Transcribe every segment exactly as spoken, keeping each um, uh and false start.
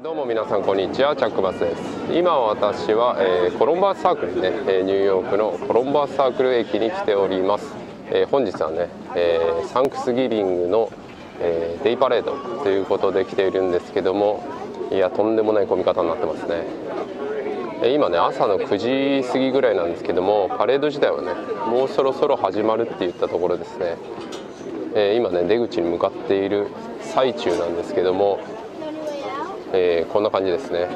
どうも皆さんこんにちは、チャックバスです。今私は、えー、コロンバースサークルね、えー、ニューヨークのコロンバースサークル駅に来ております。えー、本日はね、えー、サンクスギビングの、えー、デイパレードということで来ているんですけども、いやとんでもない混み方になってますね。えー、今ね朝のくじ過ぎぐらいなんですけども、パレード自体はねもうそろそろ始まるっていったところですね。えー、今ね出口に向かっている最中なんですけども、えー、こんな感じですね。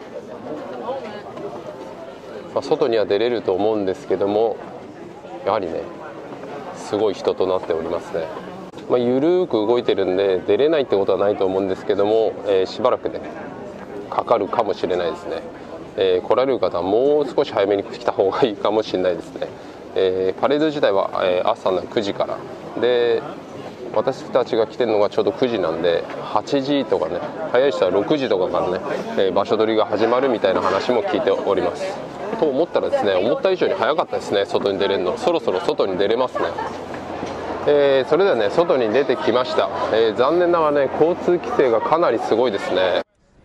まあ、外には出れると思うんですけども、やはりねすごい人となっておりますね。まあ、ゆるーく動いてるんで出れないってことはないと思うんですけども、えー、しばらくねかかるかもしれないですね。えー、来られる方はもう少し早めに来た方がいいかもしれないですね。えー、パレード自体は、えー、朝のくじからで、私たちが来てるのがちょうどくじなんで、はちじとかね、早い人はろくじとかからね、えー、場所取りが始まるみたいな話も聞いております。と思ったらですね、思った以上に早かったですね。外に出れるの、そろそろ外に出れますね。えー、それではね外に出てきました。えー、残念ながらね交通規制がかなりすごいですね。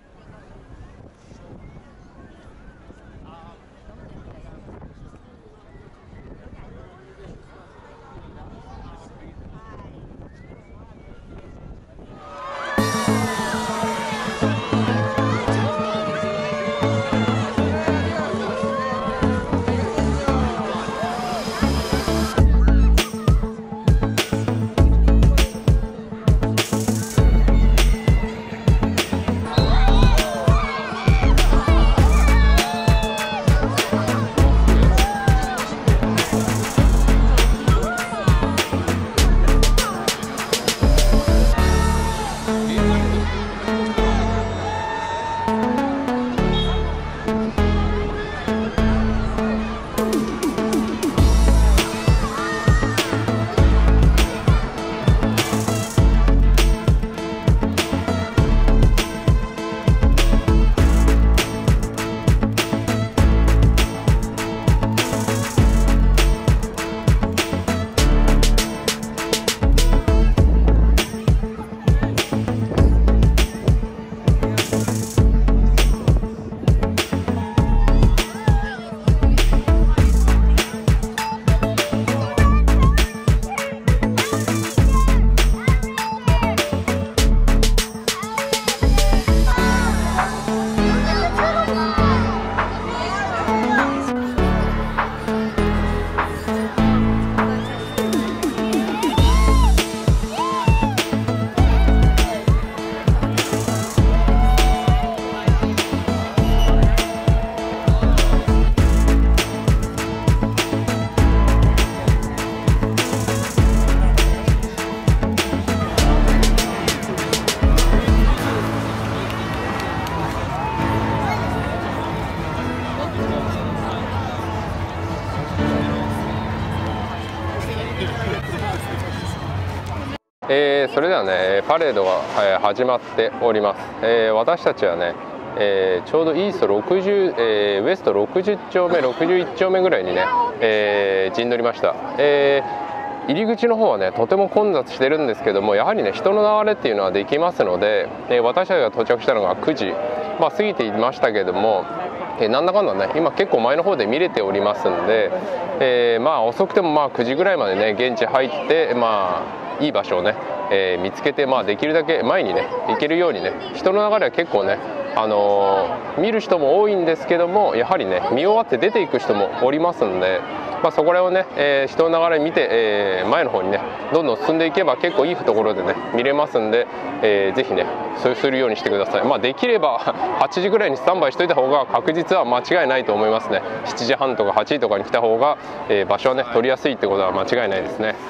えー、それではねパレードが、えー、始まっております。えー、私たちはね、えー、ちょうどイーストろくじゅう、えー、ウエストろくじゅっ丁目ろくじゅういち丁目ぐらいにね、えー、陣取りました。えー、入り口の方はねとても混雑してるんですけども、やはりね人の流れっていうのはできますので、えー、私たちが到着したのがくじ、まあ、過ぎていましたけども、えー、なんだかんだね今結構前の方で見れておりますんで、えー、まあ遅くてもまあくじぐらいまでね現地入って、まあいい場所をね、えー、見つけて、まあ、できるだけ前にね行けるようにね、人の流れは結構ね、あのー、見る人も多いんですけども、やはりね見終わって出ていく人もおりますんで、まあ、そこらをね、えー、人の流れ見て、えー、前の方にねどんどん進んでいけば結構いいところでね見れますんで、えー、ぜひねそうするようにしてください。まあ、できればはちじぐらいにスタンバイしといた方が確実は間違いないと思いますね。しちじはんとかはちじとかに来た方が、えー、場所はね取りやすいってことは間違いないですね。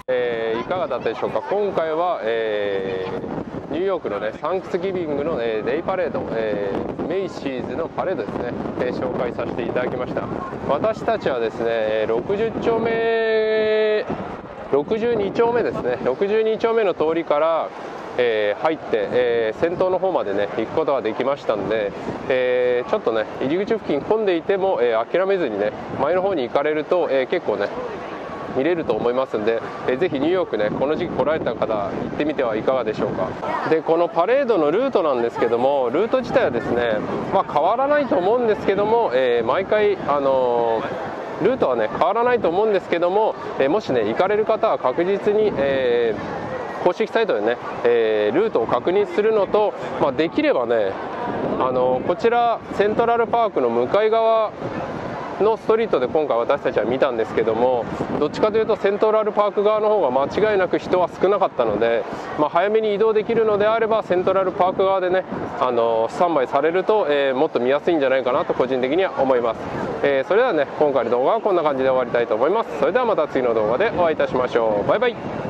えー、いかがだったでしょうか。今回は、えー、ニューヨークのねサンクスギビングの、えー、デイパレード、えー、メイシーズのパレードですね、えー、紹介させていただきました。私たちはですねろくじゅっ丁目ろくじゅうに丁目ですね、ろくじゅうに丁目の通りから、えー、入って、えー、先頭の方までね行くことができましたんで、えー、ちょっとね入り口付近混んでいても、えー、諦めずにね前の方に行かれると、えー、結構ね見れると思いますんで、えー、ぜひニューヨークねこの時期来られた方行ってみてはいかがでしょうか。でこのパレードのルートなんですけども、ルート自体はですね、まあ、変わらないと思うんですけども、えー、毎回あのー、ルートはね変わらないと思うんですけども、えー、もしね行かれる方は確実に、えー公式サイトでね、えー、ルートを確認するのと、まあ、できればねあのこちらセントラルパークの向かい側のストリートで今回私たちは見たんですけども、どっちかというとセントラルパーク側の方が間違いなく人は少なかったので、まあ、早めに移動できるのであればセントラルパーク側でねあのスタンバイされると、えー、もっと見やすいんじゃないかなと個人的には思います。えー、それではね今回の動画はこんな感じで終わりたいと思います。それではまた次の動画でお会いいたしましょう。バイバイ。